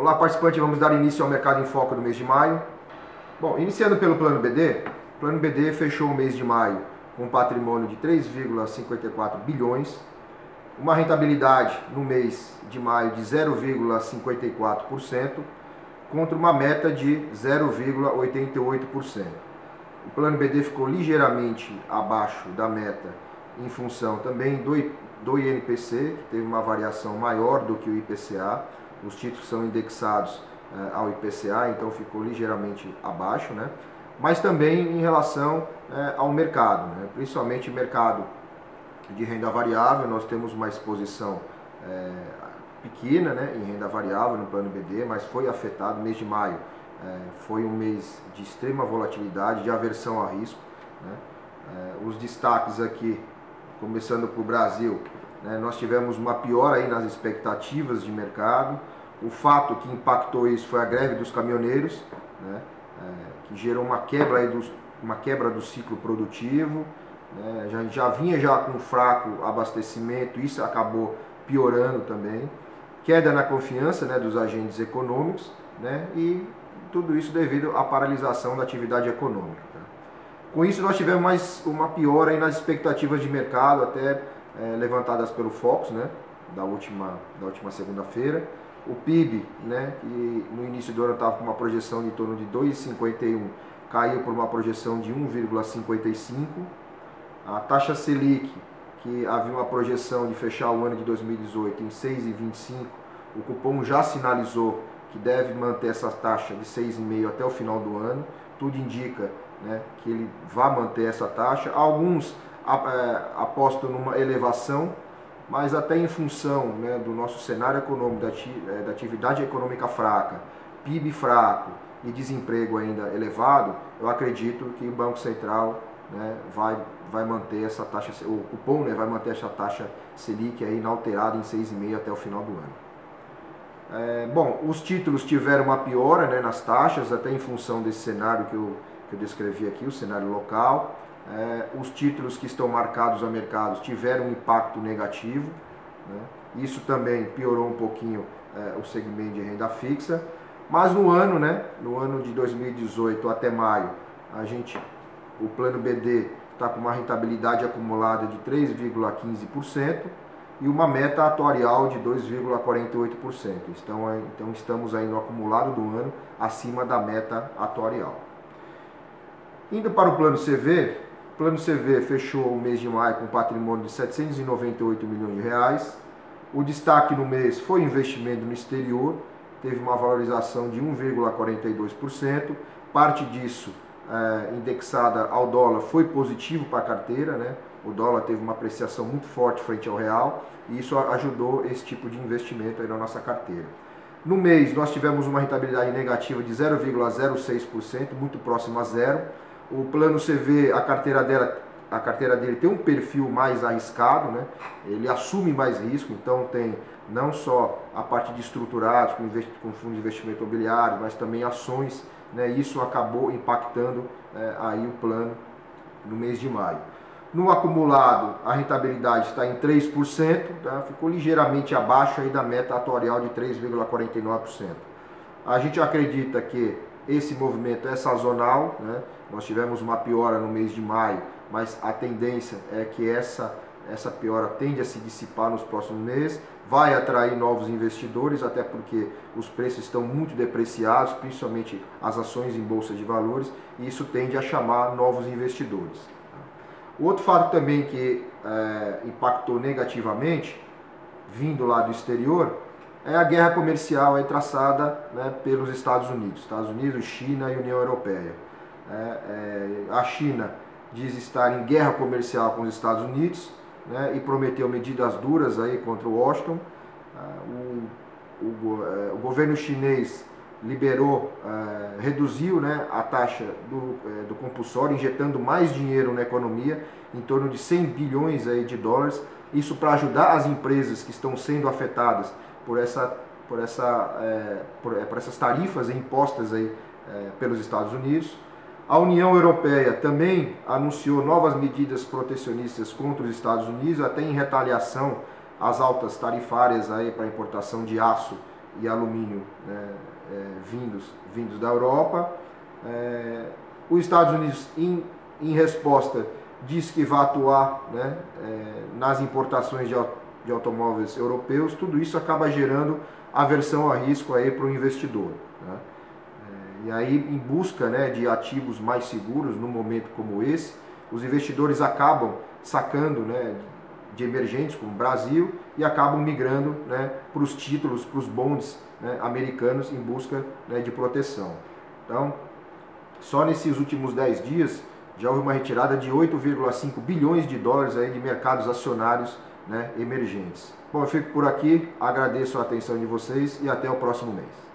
Olá, participante, vamos dar início ao Mercado em Foco do mês de maio. Bom, iniciando pelo Plano BD, o Plano BD fechou o mês de maio com um patrimônio de 3,54 bilhões, uma rentabilidade no mês de maio de 0,54%, contra uma meta de 0,88%. O Plano BD ficou ligeiramente abaixo da meta em função também do INPC, que teve uma variação maior do que o IPCA. Os títulos são indexados ao IPCA, então ficou ligeiramente abaixo, né? Mas também em relação ao mercado, né? Principalmente mercado de renda variável. Nós temos uma exposição pequena, né, em renda variável no Plano BD, mas foi afetado. O mês de maio foi um mês de extrema volatilidade, de aversão a risco, né? Os destaques aqui, começando por Brasil, né, nós tivemos uma piora aí nas expectativas de mercado. O fato que impactou isso foi a greve dos caminhoneiros, né, que gerou uma quebra do ciclo produtivo, né. Já vinha com fraco abastecimento, isso acabou piorando também. Queda na confiança, né, dos agentes econômicos, né, e tudo isso devido à paralisação da atividade econômica. Tá? Com isso nós tivemos mais uma piora aí nas expectativas de mercado, até levantadas pelo Focus, né, da última segunda-feira. O PIB, né, que no início do ano estava com uma projeção de em torno de 2,51, caiu por uma projeção de 1,55. A taxa Selic, que havia uma projeção de fechar o ano de 2018 em 6,25, o cupom já sinalizou que deve manter essa taxa de 6,5 até o final do ano. Tudo indica, né, que ele vai manter essa taxa. Alguns apostam numa elevação, mas até em função, né, do nosso cenário econômico, da atividade econômica fraca, PIB fraco e desemprego ainda elevado, eu acredito que o Banco Central, né, vai manter essa taxa, o cupom, né, vai manter essa taxa Selic aí inalterada em 6,5 até o final do ano. Bom, os títulos tiveram uma piora, né, nas taxas, até em função desse cenário que eu descrevi aqui, o cenário local. Os títulos que estão marcados a mercados tiveram um impacto negativo, né? Isso também piorou um pouquinho o segmento de renda fixa. Mas no ano, né, no ano de 2018 até maio, o Plano BD está com uma rentabilidade acumulada de 3,15% e uma meta atuarial de 2,48%. Então estamos aí no acumulado do ano acima da meta atuarial. Indo para o Plano CV, o Plano CV fechou o mês de maio com um patrimônio de 798 milhões de reais. O destaque no mês foi o investimento no exterior, teve uma valorização de 1,42%. Parte disso indexada ao dólar foi positivo para a carteira, né? O dólar teve uma apreciação muito forte frente ao real e isso ajudou esse tipo de investimento aí na nossa carteira. No mês nós tivemos uma rentabilidade negativa de 0,06%, muito próximo a zero. O Plano CV, a carteira dele tem um perfil mais arriscado, né? Ele assume mais risco, então tem não só a parte de estruturados com fundo de investimento imobiliário, mas também ações, né? Isso acabou impactando aí o plano no mês de maio. No acumulado, a rentabilidade está em 3%, tá? Ficou ligeiramente abaixo aí da meta atuarial de 3,49%. A gente acredita que esse movimento é sazonal, né? Nós tivemos uma piora no mês de maio, mas a tendência é que essa piora tende a se dissipar nos próximos meses, vai atrair novos investidores, até porque os preços estão muito depreciados, principalmente as ações em bolsa de valores, e isso tende a chamar novos investidores. O outro fato também que impactou negativamente, vindo lá do exterior, é a guerra comercial aí traçada, né, pelos Estados Unidos, China e União Europeia. A China diz estar em guerra comercial com os Estados Unidos, né, e prometeu medidas duras aí contra o Washington. O governo chinês reduziu, né, a taxa do compulsório, injetando mais dinheiro na economia, em torno de 100 bilhões aí de dólares, isso para ajudar as empresas que estão sendo afetadas por essas tarifas impostas aí, pelos Estados Unidos. A União Europeia também anunciou novas medidas protecionistas contra os Estados Unidos, até em retaliação às altas tarifárias aí para a importação de aço e alumínio, né, vindos da Europa. Os Estados Unidos, em resposta, diz que vai atuar, né, nas importações de automóveis europeus. Tudo isso acaba gerando aversão a risco para o investidor, né? E aí, em busca, né, de ativos mais seguros num momento como esse, os investidores acabam sacando, né, de emergentes como o Brasil e acabam migrando, né, para os títulos, para os bonds, né, americanos em busca, né, de proteção. Então, só nesses últimos 10 dias já houve uma retirada de 8,5 bilhões de dólares aí de mercados acionários, né, emergentes. Bom, eu fico por aqui, agradeço a atenção de vocês e até o próximo mês.